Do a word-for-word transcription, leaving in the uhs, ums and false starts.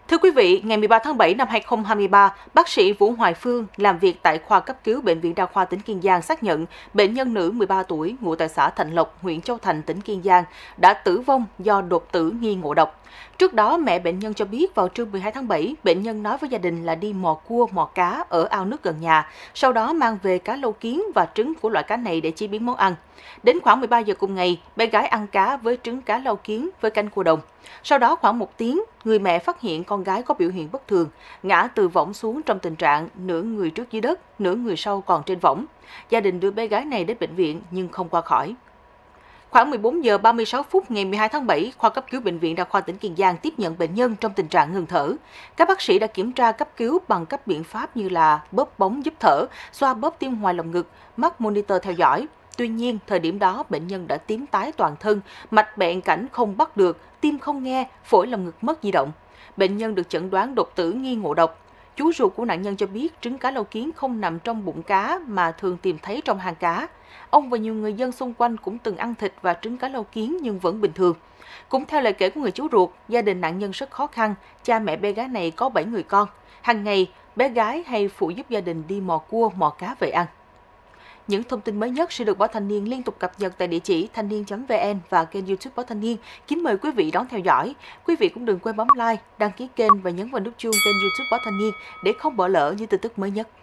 Thưa quý vị, ngày mười ba tháng bảy năm hai nghìn không trăm hai mươi ba, bác sĩ Vũ Hoài Phương làm việc tại khoa cấp cứu Bệnh viện Đa khoa tỉnh Kiên Giang xác nhận bệnh nhân nữ mười ba tuổi, ngụ tại xã Thạnh Lộc, huyện Châu Thành, tỉnh Kiên Giang đã tử vong do đột tử nghi ngộ độc. Trước đó, mẹ bệnh nhân cho biết vào trưa mười hai tháng bảy, bệnh nhân nói với gia đình là đi mò cua, mò cá ở ao nước gần nhà, sau đó mang về cá lâu kiến và trứng của loại cá này để chế biến món ăn. Đến khoảng mười ba giờ cùng ngày, bé gái ăn cá với trứng cá lâu kiến với canh cua đồng. Sau đó khoảng một tiếng, người mẹ phát hiện con gái có biểu hiện bất thường, ngã từ võng xuống trong tình trạng nửa người trước dưới đất, nửa người sau còn trên võng. Gia đình đưa bé gái này đến bệnh viện nhưng không qua khỏi. Khoảng mười bốn giờ ba mươi sáu phút ngày mười hai tháng bảy, khoa cấp cứu Bệnh viện Đa khoa tỉnh Kiên Giang tiếp nhận bệnh nhân trong tình trạng ngừng thở. Các bác sĩ đã kiểm tra cấp cứu bằng các biện pháp như là bóp bóng giúp thở, xoa bóp tim ngoài lồng ngực, mắc monitor theo dõi. Tuy nhiên, thời điểm đó, bệnh nhân đã tím tái toàn thân, mạch bẹn cảnh không bắt được, tim không nghe, phổi lồng ngực mất di động. Bệnh nhân được chẩn đoán đột tử nghi ngộ độc. Chú ruột của nạn nhân cho biết trứng cá lâu kiến không nằm trong bụng cá mà thường tìm thấy trong hang cá. Ông và nhiều người dân xung quanh cũng từng ăn thịt và trứng cá lâu kiến nhưng vẫn bình thường. Cũng theo lời kể của người chú ruột, gia đình nạn nhân rất khó khăn, cha mẹ bé gái này có bảy người con. Hàng ngày, bé gái hay phụ giúp gia đình đi mò cua, mò cá về ăn. Những thông tin mới nhất sẽ được Báo Thanh niên liên tục cập nhật tại địa chỉ thanh niên chấm vn và kênh YouTube Báo Thanh niên. Kính mời quý vị đón theo dõi. Quý vị cũng đừng quên bấm like, đăng ký kênh và nhấn vào nút chuông kênh YouTube Báo Thanh niên để không bỏ lỡ những tin tức mới nhất.